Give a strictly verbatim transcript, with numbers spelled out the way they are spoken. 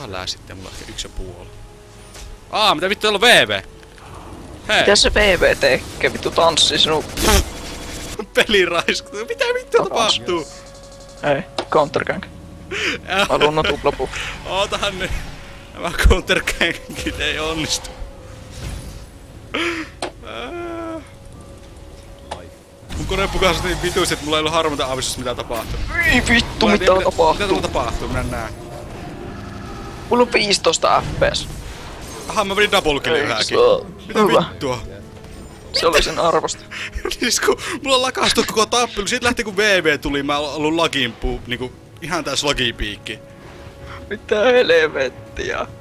Ihan lää sitten, mulla on ehkä yksi ja puoli. Aa, mitä vittu, täällä on V V? Hei! Mitä se V V tekee? Vittu tanssi sinun... Peliraisku. Mitä vittu tapahtuu? Hei, countergang. Haluun no tuplapu. Ootahan nyt. Nämä countergangit ei onnistu. Mun kone pukas niin vituisesti, että mulla ei ollut harmonta aavistus mitä tapahtuu. Ei vittu, mitä mitä tapahtuu? Mitä tuolla tapahtuu? Minä näen. Mulla on viisitoista F P S. Aha, mä vedin double killin yhäkin. Mitä Hyvä. vittua? Se oli sen arvosta. Siis kun mulla lakas tuo koko tappelu, siitä lähti kun V V tuli, mä oon ollut lagin puu, niinku ihan täys lagipiikki. Mitä helvettiä?